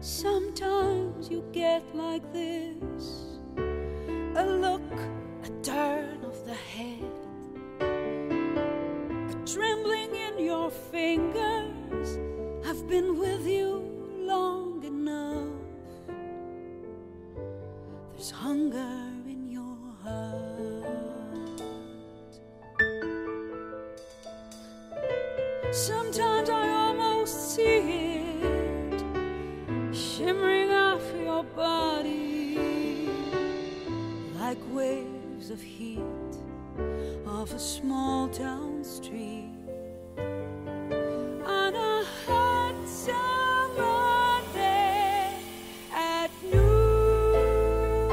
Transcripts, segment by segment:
Sometimes you get like this, a look, a turn of the head, a trembling in your fingers. I've been with you long enough. There's hunger in your heart. Sometimes I almost see it shimmering off your body like waves of heat off a small town street. On a hot summer day at noon,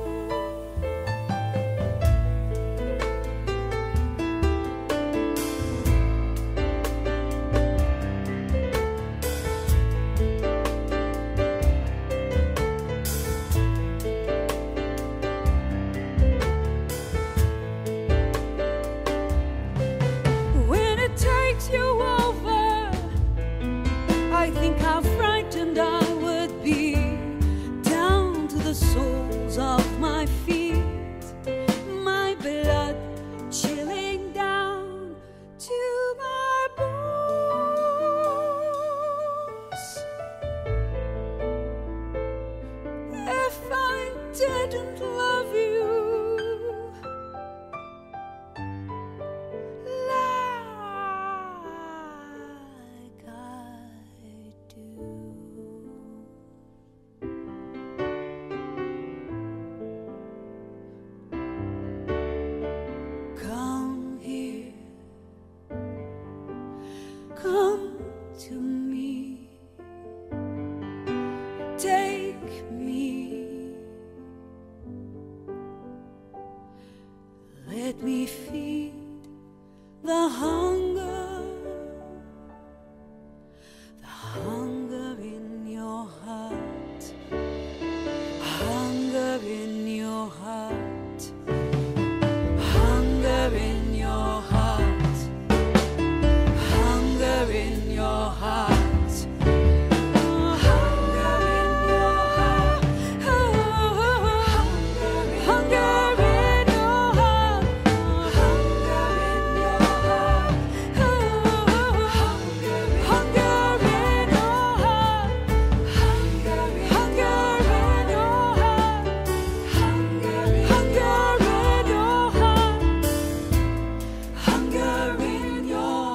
when it takes you over, I think how frightened I would be, down to the soles of my feet, my blood chilling down to my bones. If I didn't love you like I do. Come here, come to me, take me, let me feed the hunger in your heart, hunger in your heart, hunger in your heart, hunger in your heart, hunger in your heart, hunger in your heart, hunger in your heart, hunger in your heart, hunger in your heart, hunger in your heart, hunger in your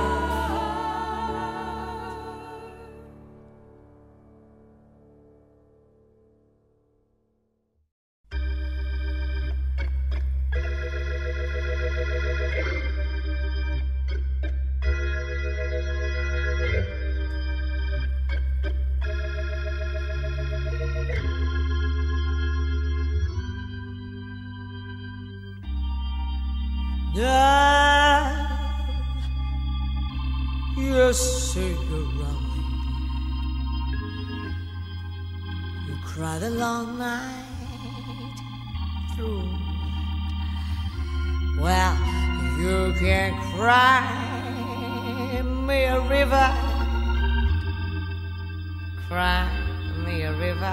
Now you see you're lonely. You cry the long night through. Well, you can cry me a river, cry me a river.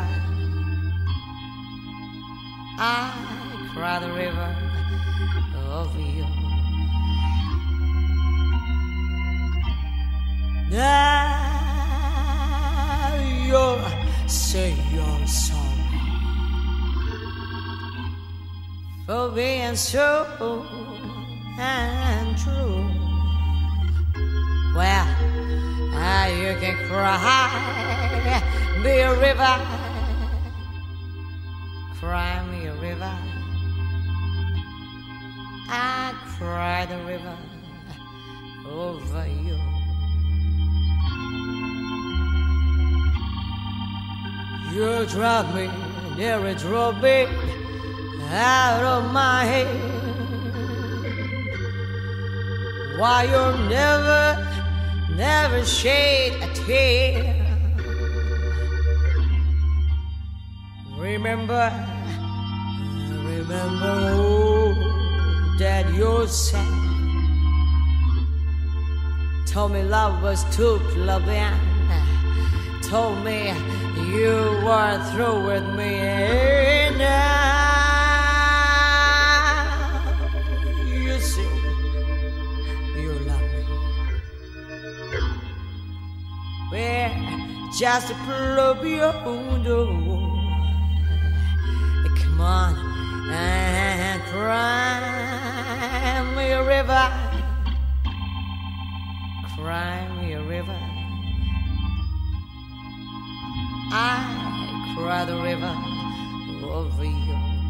I cry the river of you. Now you say you're sorry for being so untrue. Well, you can cry me a river, cry me a river. I cry the river over you. You drive me, nearly drove me out of my head. Why you never shed a tear. Remember, oh, that you said, told me love was too plebeian, told me you were through with me. Now you see you love me. Well, just to plug your door. Come on and cry me a river. Cry me a river. I cry the river over you.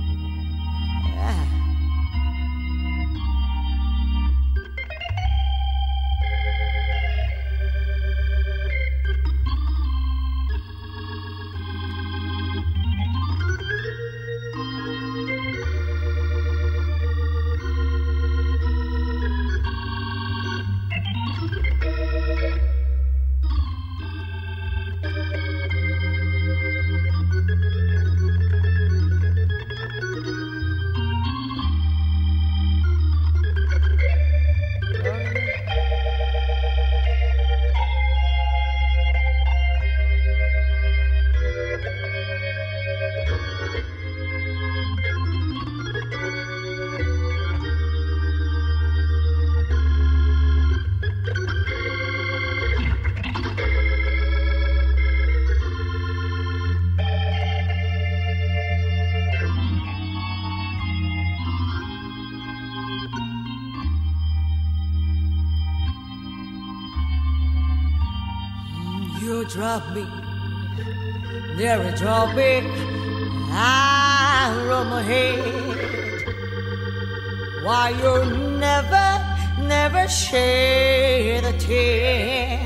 You drop me, never drop me. I run my head. Why you never shed a tear?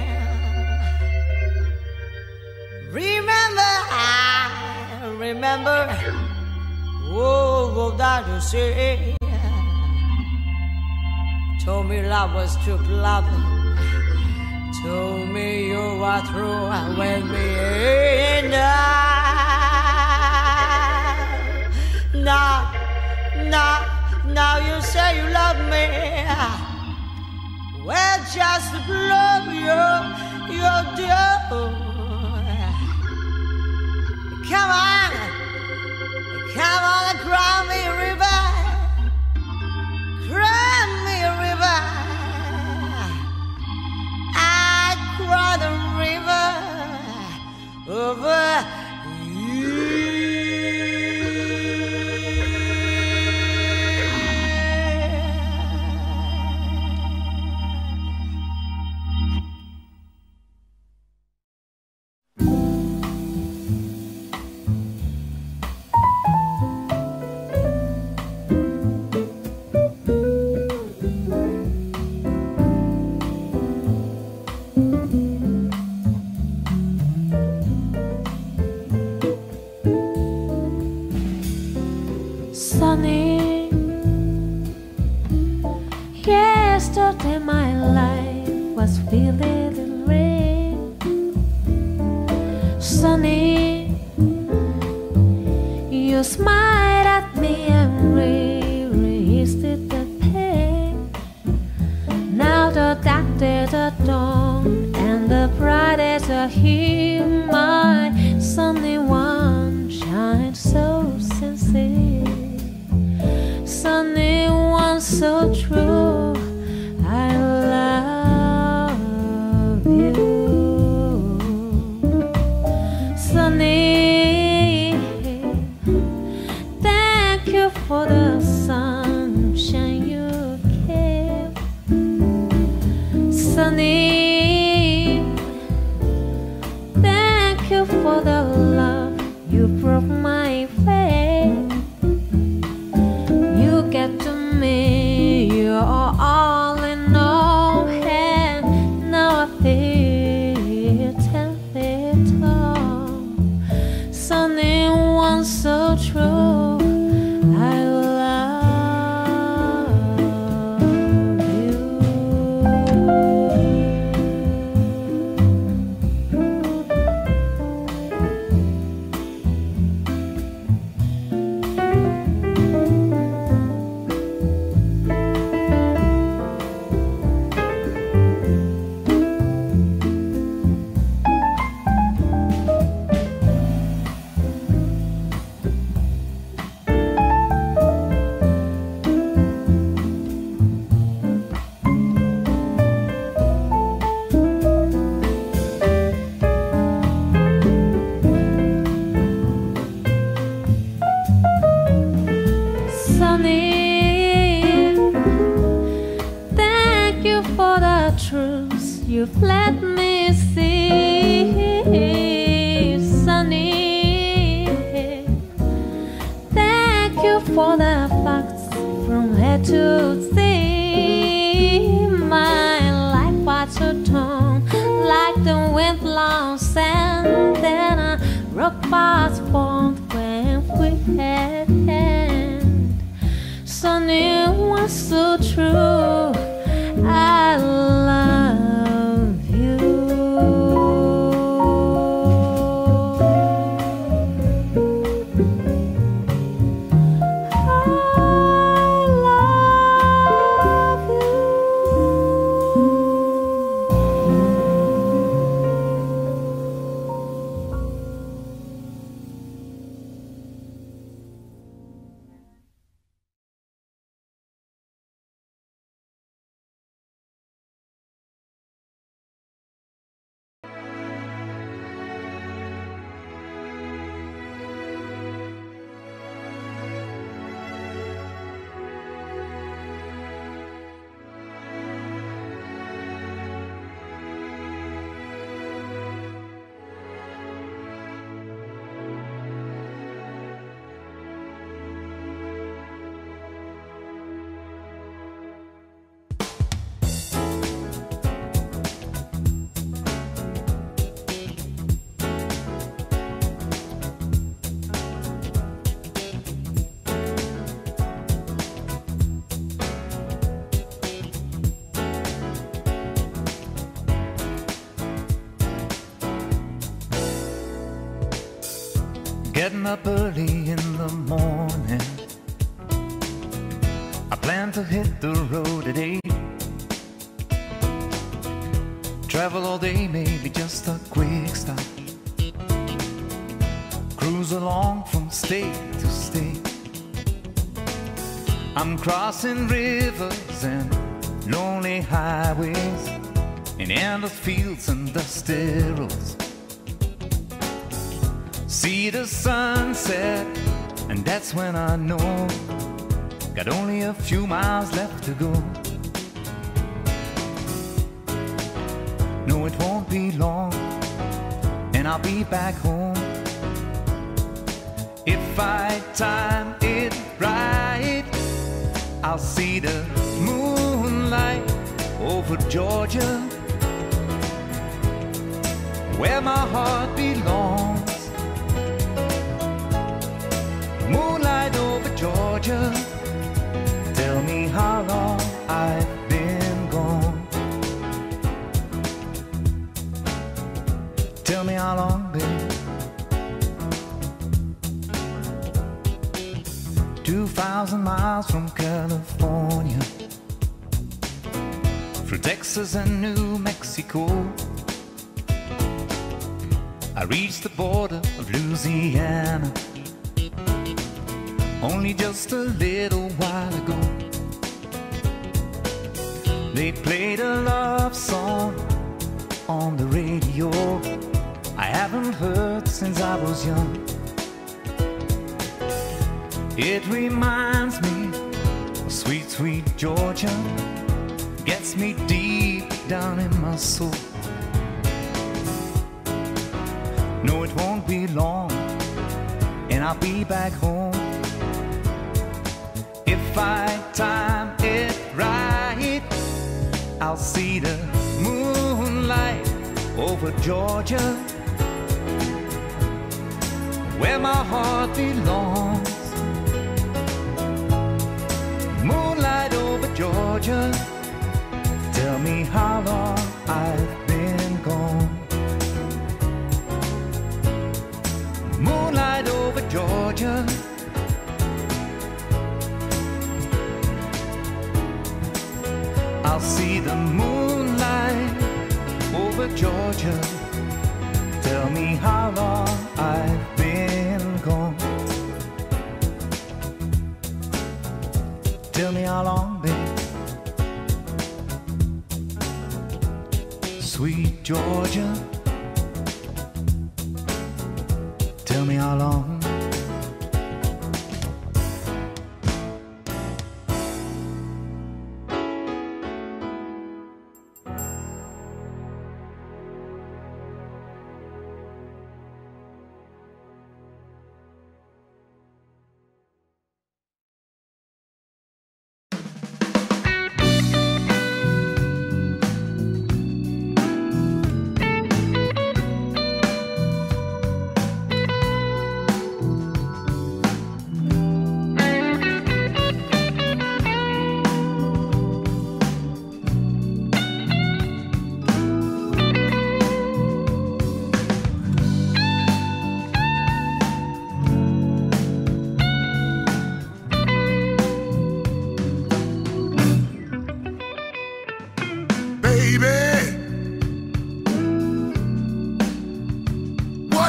Remember, oh, that you say. Told me love was too lovely. Told me you were through with me. Now you say you love me. Well, just blow your door. Come on and cry me a river. Cry me a river. Cry the river over you. Sunny, yesterday my life was filled with rain. Sunny, you smiled at me and resisted the pain. Now the dark days are done and the bright days are here. My sunny one shines so sincere. Sunny one so true, I love you. Sunny, thank you for the sunshine you gave. Sunny, me see, sunny. Thank you for the facts from head to sea. My life was a tongue like the wind-blown sand. Then a rock was formed when we had hand. Sunny was so true. I love you. I love you. Getting up early in the morning, I plan to hit the road at 8. Travel all day, maybe just a quick stop. Cruise along from state to state. I'm crossing rivers and lonely highways, in endless fields and dusty roads. See the sunset, and that's when I know got only a few miles left to go. No, it won't be long, and I'll be back home. If I time it right, I'll see the moonlight over Georgia, where my heart belongs. Moonlight over Georgia, tell me how long I've been gone. Tell me how long, babe. 2,000 miles from California, through Texas and New Mexico, I reached the border of Louisiana only just a little while ago. They played a love song on the radio I haven't heard since I was young. It reminds me of sweet, sweet Georgia, gets me deep down in my soul. No, it won't be long, and I'll be back home. If I time it right, I'll see the moonlight over Georgia, where my heart belongs. Moonlight over Georgia, tell me how long I've been gone. Moonlight over Georgia, I'll see the moonlight over Georgia, tell me how long I've been gone. Tell me how long, babe. Sweet Georgia, tell me how long.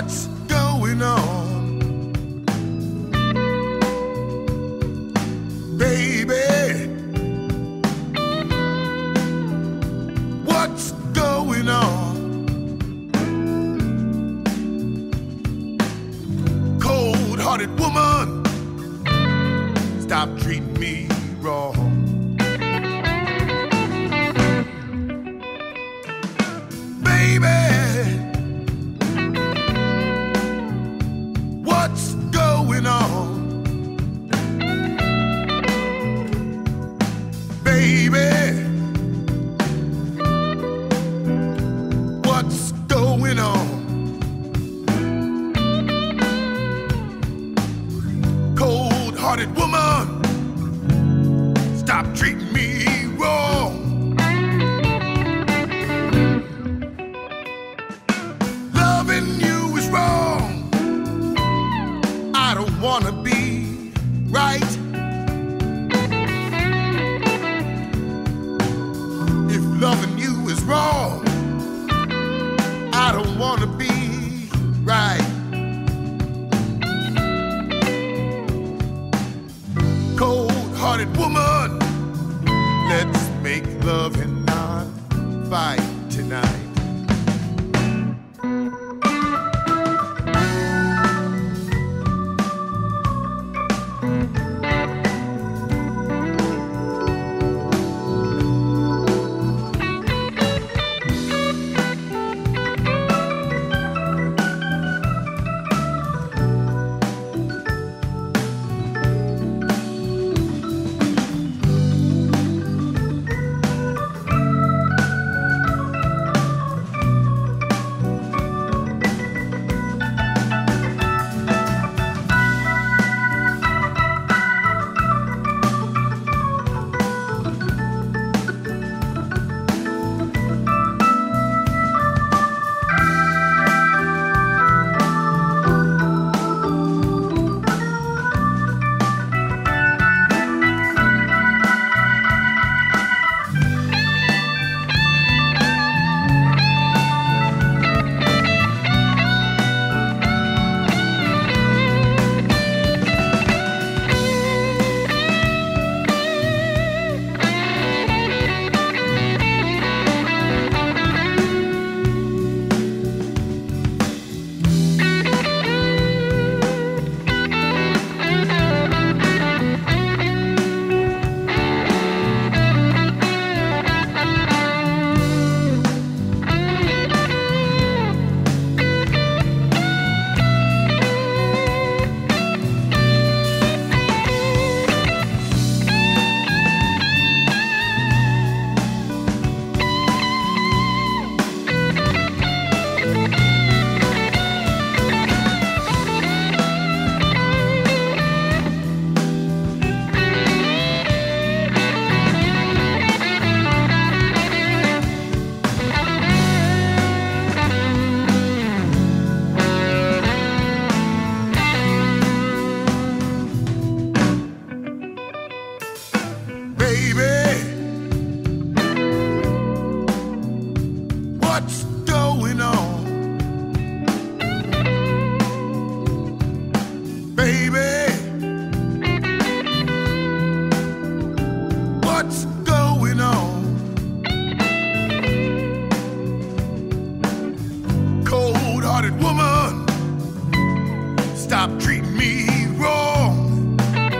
What's going on? Baby, what's going on? Cold-hearted woman, stop treating me wrong. Baby, what's going on? Baby, what's going on? Cold-hearted woman, stop treating me wrong. Loving you is wrong. I don't wanna be right. If loving you is wrong, I don't wanna be right. Cold-hearted woman, let's make love and not fight tonight. What's going on? Baby, what's going on? Cold-hearted woman, stop treating me wrong.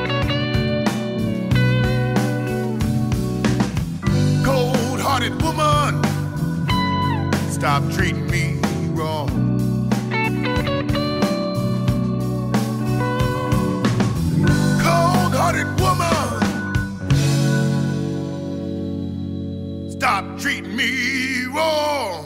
Cold-hearted woman, stop treating me wrong. Cold-hearted woman, stop treating me wrong.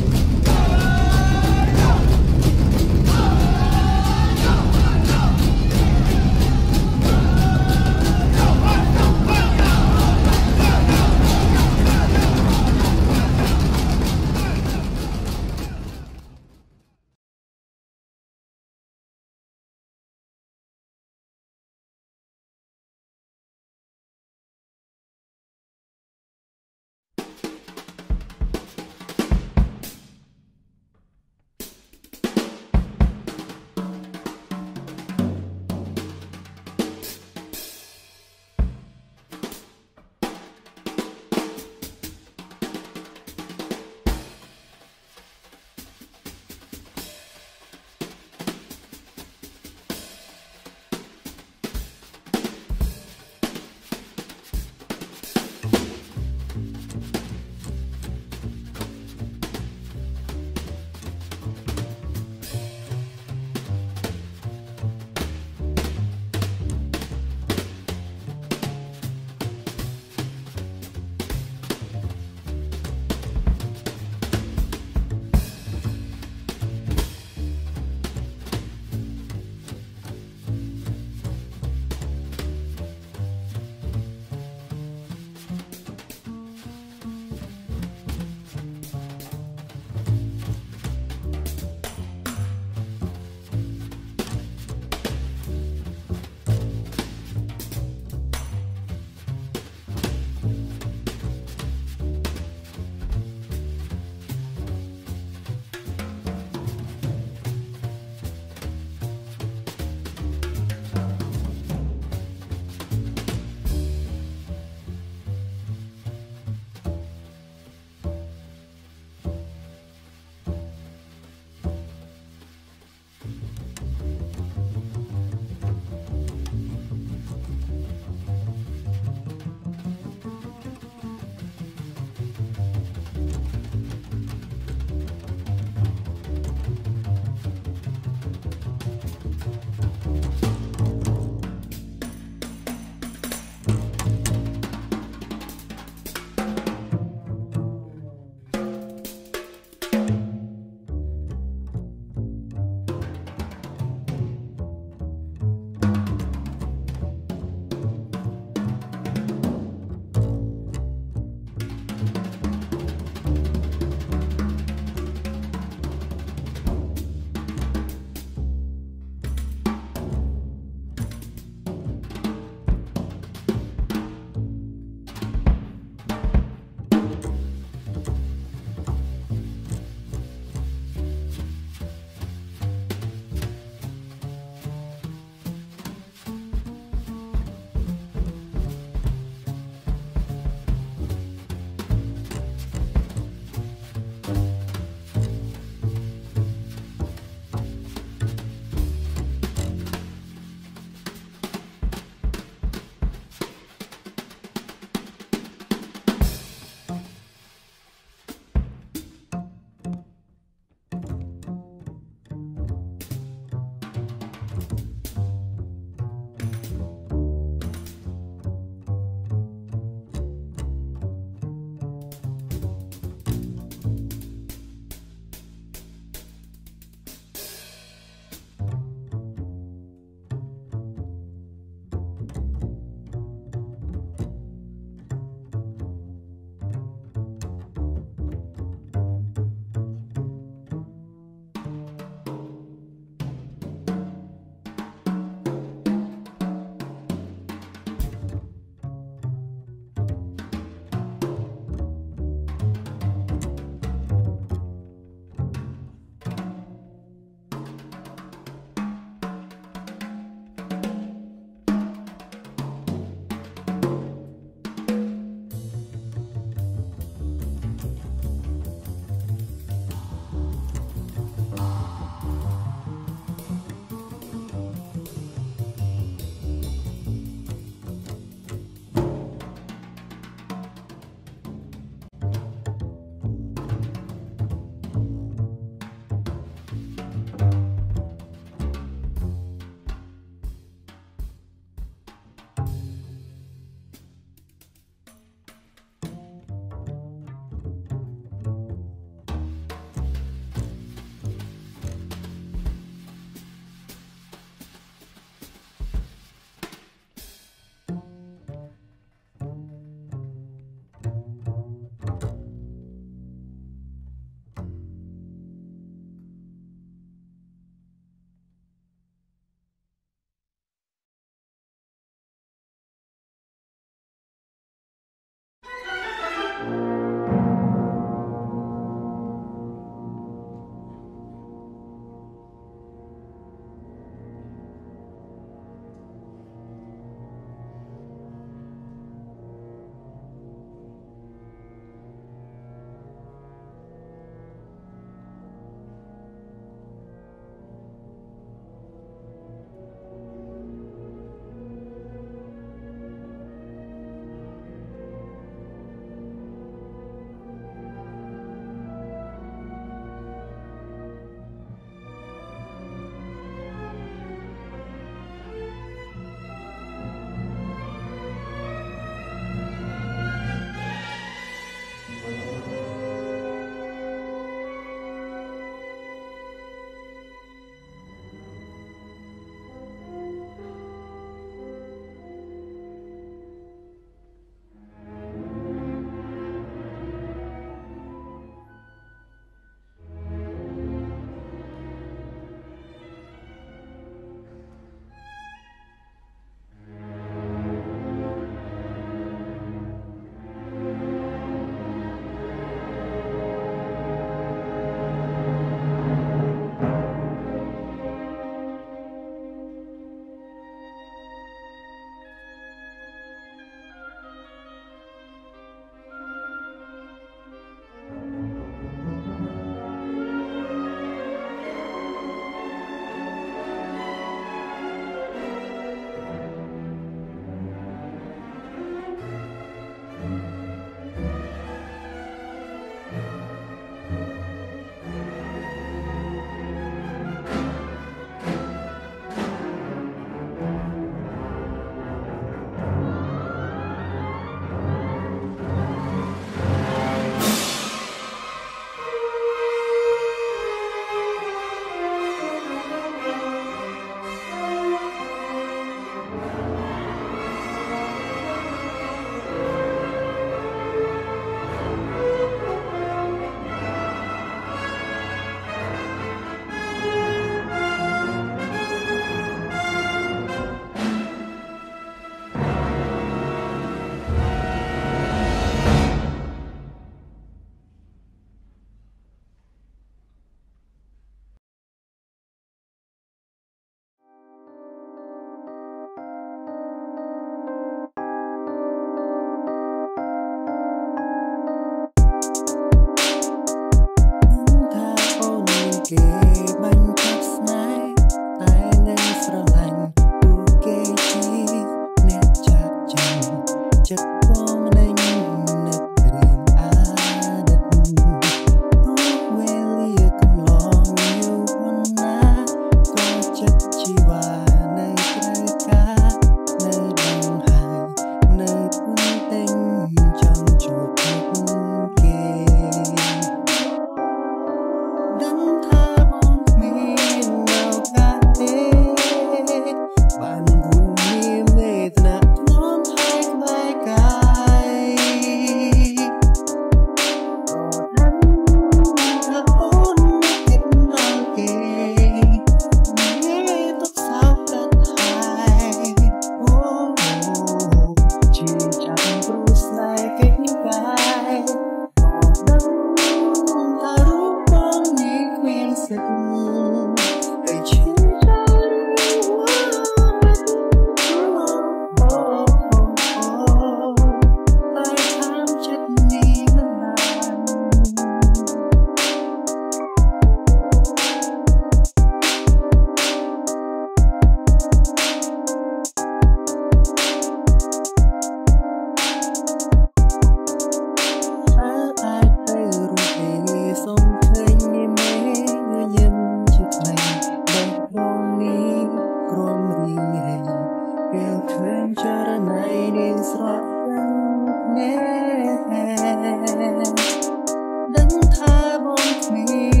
ពេលឃើញចរណៃនាងស្រស់ណែដឹងថាបងគ្មាន